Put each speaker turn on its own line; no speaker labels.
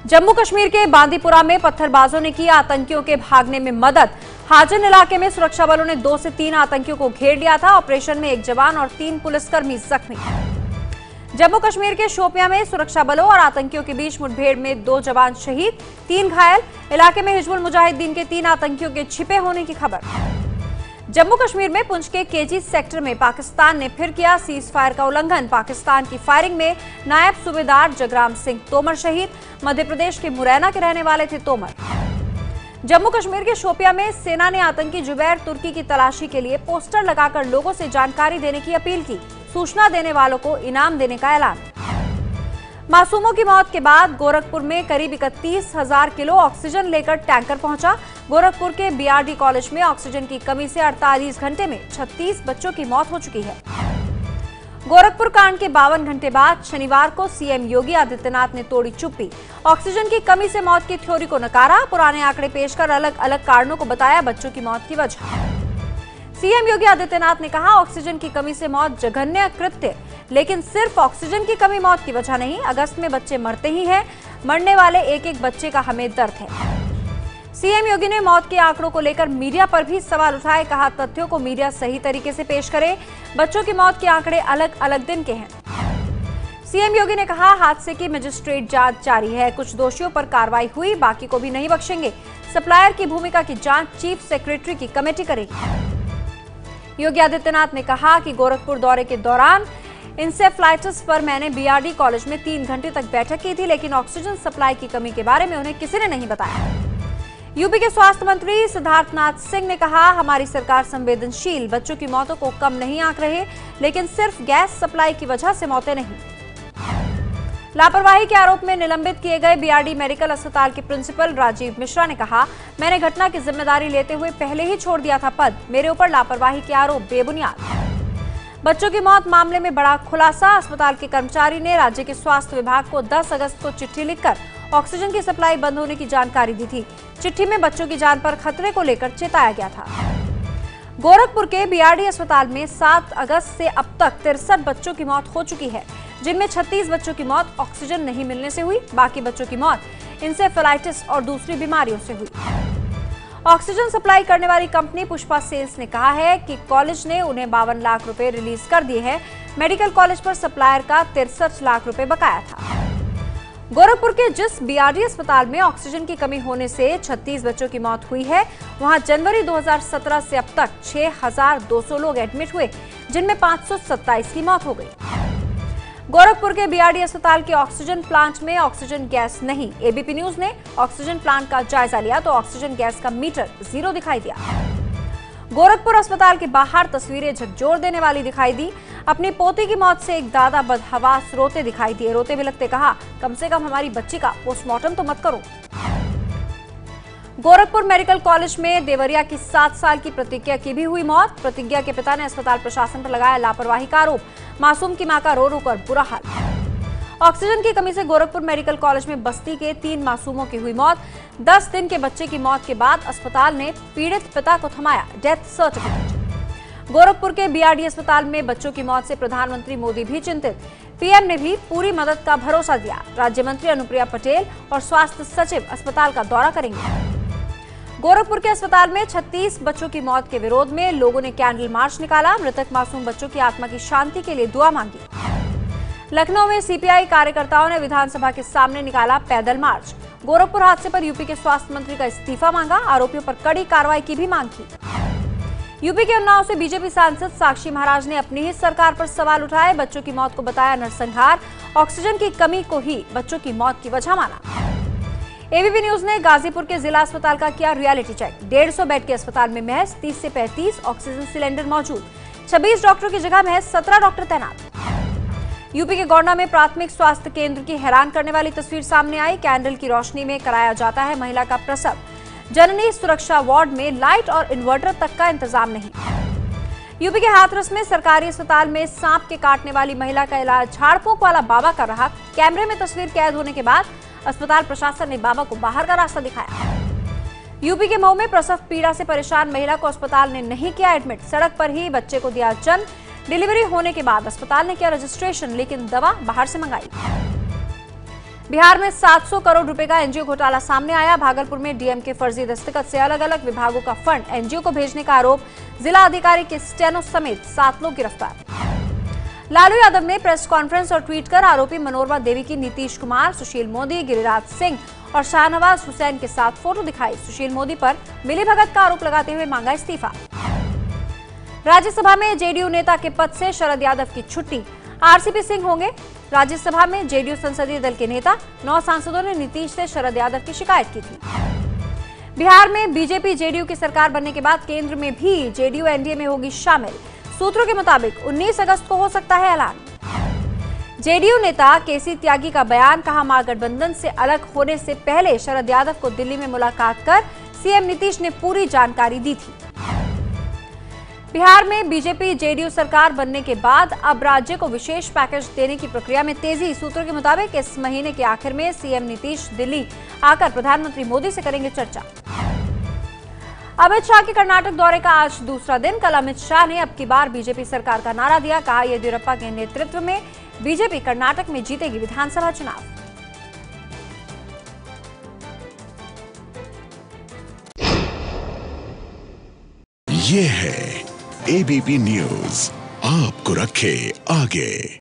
जम्मू कश्मीर के बांदीपुरा में पत्थरबाजों ने की आतंकियों के भागने में मदद। हाजन इलाके में सुरक्षा बलों ने 2 से 3 आतंकियों को घेर लिया था। ऑपरेशन में 1 जवान और 3 पुलिसकर्मी जख्मी। जम्मू कश्मीर के शोपियां में सुरक्षा बलों और आतंकियों के बीच मुठभेड़ में 2 जवान शहीद, 3 घायल। इलाके में हिजबुल मुजाहिदीन के 3 आतंकियों के छिपे होने की खबर। जम्मू कश्मीर में पुंछ के केजी सेक्टर में पाकिस्तान ने फिर किया सीज फायर का उल्लंघन। पाकिस्तान की फायरिंग में नायब सूबेदार जगराम सिंह तोमर शहीद। मध्य प्रदेश के मुरैना के रहने वाले थे तोमर। जम्मू कश्मीर के शोपियां में सेना ने आतंकी जुबैर तुर्की की तलाशी के लिए पोस्टर लगाकर लोगों से जानकारी देने की अपील की। सूचना देने वालों को इनाम देने का ऐलान। मासूमों की मौत के बाद गोरखपुर में करीब 31,000 किलो ऑक्सीजन लेकर टैंकर पहुंचा। गोरखपुर के बीआरडी कॉलेज में ऑक्सीजन की कमी से 48 घंटे में 36 बच्चों की मौत हो चुकी है। गोरखपुर कांड के 52 घंटे बाद शनिवार को सीएम योगी आदित्यनाथ ने तोड़ी चुप्पी। ऑक्सीजन की कमी से मौत की थ्योरी को नकारा। पुराने आंकड़े पेश कर अलग अलग कारणों को बताया बच्चों की मौत की वजह। सीएम योगी आदित्यनाथ ने कहा, ऑक्सीजन की कमी से मौत जघन्य कृत्य, लेकिन सिर्फ ऑक्सीजन की कमी मौत की वजह नहीं। अगस्त में बच्चे मरते ही हैं। मरने वाले एक एक बच्चे का हमें दर्द है। सीएम योगी ने मौत के आंकड़ों को लेकर मीडिया पर भी सवाल उठाए। कहा, तथ्यों को मीडिया सही तरीके से पेश करे। बच्चों की मौत के आंकड़े अलग अलग दिन के हैं। सीएम योगी ने कहा, हादसे की मजिस्ट्रेट जांच जारी है। कुछ दोषियों पर कार्रवाई हुई, बाकी को भी नहीं बख्शेंगे। सप्लायर की भूमिका की जांच चीफ सेक्रेटरी की कमेटी करेगी। योगी आदित्यनाथ ने कहा कि गोरखपुर दौरे के दौरान इंसेफ्लाइटिस पर मैंने बीआरडी कॉलेज में 3 घंटे तक बैठक की थी, लेकिन ऑक्सीजन सप्लाई की कमी के बारे में उन्हें किसी ने नहीं बताया। यूपी के स्वास्थ्य मंत्री सिद्धार्थनाथ सिंह ने कहा, हमारी सरकार संवेदनशील, बच्चों की मौतों को कम नहीं आंक रहे, लेकिन सिर्फ गैस सप्लाई की वजह से मौतें नहीं। लापरवाही के आरोप में निलंबित किए गए बीआरडी मेडिकल अस्पताल के प्रिंसिपल राजीव मिश्रा ने कहा, मैंने घटना की जिम्मेदारी लेते हुए पहले ही छोड़ दिया था पद। मेरे ऊपर लापरवाही के आरोप बेबुनियाद। बच्चों की मौत मामले में बड़ा खुलासा। अस्पताल के कर्मचारी ने राज्य के स्वास्थ्य विभाग को 10 अगस्त को चिट्ठी लिखकर ऑक्सीजन की सप्लाई बंद होने की जानकारी दी थी। चिट्ठी में बच्चों की जान पर खतरे को लेकर चेताया गया था। गोरखपुर के बीआरडी अस्पताल में 7 अगस्त से अब तक 63 बच्चों की मौत हो चुकी है, जिनमें 36 बच्चों की मौत ऑक्सीजन नहीं मिलने से हुई। बाकी बच्चों की मौत इंसेफेलाइटिस और दूसरी बीमारियों से हुई। ऑक्सीजन सप्लाई करने वाली कंपनी पुष्पा सेल्स ने कहा है कि कॉलेज ने उन्हें 52 लाख रुपए रिलीज कर दिए हैं। मेडिकल कॉलेज पर सप्लायर का 63 लाख रुपए बकाया था। गोरखपुर के जिस बीआरडी अस्पताल में ऑक्सीजन की कमी होने से 36 बच्चों की मौत हुई है, वहां जनवरी 2017 से अब तक 6,200 लोग एडमिट हुए, जिनमें 527 की मौत हो गई। गोरखपुर के बीआरडी अस्पताल के ऑक्सीजन प्लांट में ऑक्सीजन गैस नहीं। एबीपी न्यूज ने ऑक्सीजन प्लांट का जायजा लिया तो ऑक्सीजन गैस का मीटर 0 दिखाई दिया। गोरखपुर अस्पताल के बाहर तस्वीरें झकझोर देने वाली दिखाई दी। अपनी पोती की मौत से एक दादा बदहवास रोते दिखाई दिए। रोते बिलखते कहा, कम से कम हमारी बच्ची का पोस्टमार्टम तो मत करो। गोरखपुर मेडिकल कॉलेज में देवरिया की 7 साल की प्रतिज्ञा की भी हुई मौत। प्रतिज्ञा के पिता ने अस्पताल प्रशासन पर लगाया लापरवाही का आरोप। मासूम की मां का रो रो कर बुरा हाल। ऑक्सीजन की कमी से गोरखपुर मेडिकल कॉलेज में बस्ती के 3 मासूमों की हुई मौत। 10 दिन के बच्चे की मौत के बाद अस्पताल ने पीड़ित पिता को थमाया डेथ सर्टिफिकेट। गोरखपुर के बीआरडी अस्पताल में बच्चों की मौत से प्रधानमंत्री मोदी भी चिंतित। पीएम ने भी पूरी मदद का भरोसा दिया। राज्य मंत्री अनुप्रिया पटेल और स्वास्थ्य सचिव अस्पताल का दौरा करेंगे। गोरखपुर के अस्पताल में 36 बच्चों की मौत के विरोध में लोगों ने कैंडल मार्च निकाला। मृतक मासूम बच्चों की आत्मा की शांति के लिए दुआ मांगी। लखनऊ में सीपीआई कार्यकर्ताओं ने विधानसभा के सामने निकाला पैदल मार्च। गोरखपुर हादसे पर यूपी के स्वास्थ्य मंत्री का इस्तीफा मांगा। आरोपियों पर कड़ी कार्रवाई की भी मांग की। यूपी के उन्नाव से बीजेपी सांसद साक्षी महाराज ने अपनी ही सरकार पर सवाल उठाए। बच्चों की मौत को बताया नरसंहार। ऑक्सीजन की कमी को ही बच्चों की मौत की वजह माना। एबीपी न्यूज ने गाजीपुर के जिला अस्पताल का किया रियलिटी चेक। 150 बेड के अस्पताल में महज 30 से 35 ऑक्सीजन सिलेंडर मौजूद। 26 डॉक्टरों की जगह महज 17 डॉक्टर तैनात। यूपी के गोंडा में प्राथमिक स्वास्थ्य केंद्र की हैरान करने वाली तस्वीर सामने आई। कैंडल की रोशनी में कराया जाता है महिला का प्रसव। जननी सुरक्षा वार्ड में लाइट और इन्वर्टर तक का इंतजाम नहीं। यूपी के हाथरस में सरकारी अस्पताल में सांप के काटने वाली महिला का इलाज झाड़ फूंक वाला बाबा कर रहा। कैमरे में तस्वीर कैद होने के बाद अस्पताल प्रशासन ने बाबा को बाहर का रास्ता दिखाया। यूपी के मऊ में प्रसव पीड़ा से परेशान महिला को अस्पताल ने नहीं किया एडमिट। सड़क पर ही बच्चे को दिया जन्म। डिलीवरी होने के बाद अस्पताल ने किया रजिस्ट्रेशन, लेकिन दवा बाहर से मंगाई। बिहार में 700 करोड़ रुपए का एनजीओ घोटाला सामने आया। भागलपुर में डीएम के फर्जी दस्तखत से अलग अलग विभागों का फंड एनजीओ को भेजने का आरोप। जिला अधिकारी के स्टेनो समेत 7 लोग गिरफ्तार। लालू यादव ने प्रेस कॉन्फ्रेंस और ट्वीट कर आरोपी मनोरमा देवी की नीतीश कुमार, सुशील मोदी, गिरिराज सिंह और शाहनवाज हुसैन के साथ फोटो दिखाई। सुशील मोदी पर मिलीभगत का आरोप लगाते हुए मांगा इस्तीफा। राज्यसभा में जेडीयू नेता के पद से शरद यादव की छुट्टी। आरसीपी सिंह होंगे राज्यसभा में जेडीयू संसदीय दल के नेता। 9 सांसदों ने नीतीश से शरद यादव की शिकायत की थी। बिहार में बीजेपी जेडीयू की सरकार बनने के बाद केंद्र में भी जेडीयू एनडीए में होगी शामिल। सूत्रों के मुताबिक 19 अगस्त को हो सकता है ऐलान। जेडीयू नेता केसी त्यागी का बयान, कहा महागठबंधन से अलग होने से पहले शरद यादव को दिल्ली में मुलाकात कर सीएम नीतीश ने पूरी जानकारी दी थी। बिहार में बीजेपी जेडीयू सरकार बनने के बाद अब राज्य को विशेष पैकेज देने की प्रक्रिया में तेजी। सूत्रों के मुताबिक इस महीने के आखिर में सीएम नीतीश दिल्ली आकर प्रधानमंत्री मोदी से करेंगे चर्चा। अमित शाह के कर्नाटक दौरे का आज दूसरा दिन। कल अमित शाह ने अब की बार बीजेपी सरकार का नारा दिया। कहा, येदियुरप्पा के नेतृत्व में बीजेपी कर्नाटक में जीतेगी विधानसभा चुनाव।
ये है एबीपी न्यूज, आपको रखे आगे।